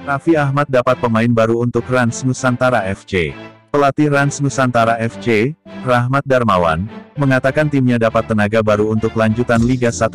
Raffi Ahmad dapat pemain baru untuk Rans Nusantara FC. Pelatih Rans Nusantara FC, Rahmat Darmawan, mengatakan timnya dapat tenaga baru untuk lanjutan Liga 1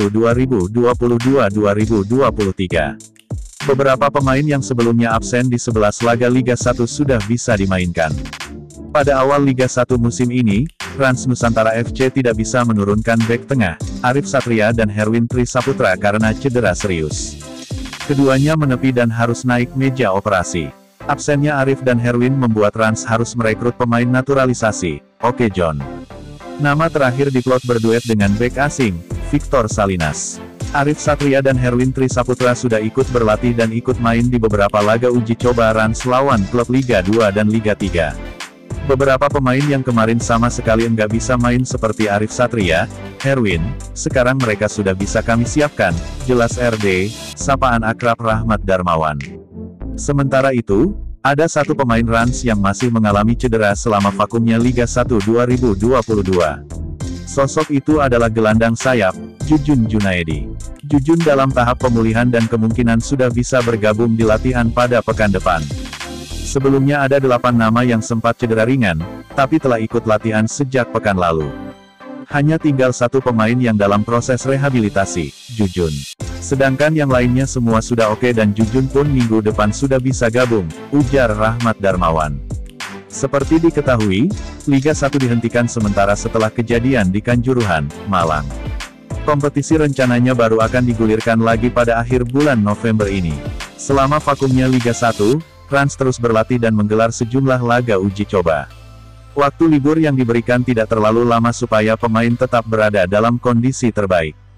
2022-2023. Beberapa pemain yang sebelumnya absen di 11 laga Liga 1 sudah bisa dimainkan. Pada awal Liga 1 musim ini, Rans Nusantara FC tidak bisa menurunkan bek tengah, Arif Satria dan Herwin Trisaputra karena cedera serius. Keduanya menepi dan harus naik meja operasi. Absennya Arif dan Herwin membuat Rans harus merekrut pemain naturalisasi, Oke John. Nama terakhir diplot berduet dengan bek asing, Victor Salinas. Arif Satria dan Herwin Trisaputra sudah ikut berlatih dan ikut main di beberapa laga uji coba Rans lawan klub Liga 2 dan Liga 3. Beberapa pemain yang kemarin sama sekali enggak bisa main seperti Arif Satria, Herwin, sekarang mereka sudah bisa kami siapkan, jelas RD, sapaan akrab Rahmat Darmawan. Sementara itu, ada satu pemain Rans yang masih mengalami cedera selama vakumnya Liga 1 2022. Sosok itu adalah gelandang sayap, Jujun Junaedi. Jujun dalam tahap pemulihan dan kemungkinan sudah bisa bergabung di latihan pada pekan depan. Sebelumnya ada 8 nama yang sempat cedera ringan, tapi telah ikut latihan sejak pekan lalu. Hanya tinggal satu pemain yang dalam proses rehabilitasi, Jujun. Sedangkan yang lainnya semua sudah oke dan Jujun pun minggu depan sudah bisa gabung, ujar Rahmat Darmawan. Seperti diketahui, Liga 1 dihentikan sementara setelah kejadian di Kanjuruhan, Malang. Kompetisi rencananya baru akan digulirkan lagi pada akhir bulan November ini. Selama vakumnya Liga 1, Rans terus berlatih dan menggelar sejumlah laga uji coba. Waktu libur yang diberikan tidak terlalu lama supaya pemain tetap berada dalam kondisi terbaik.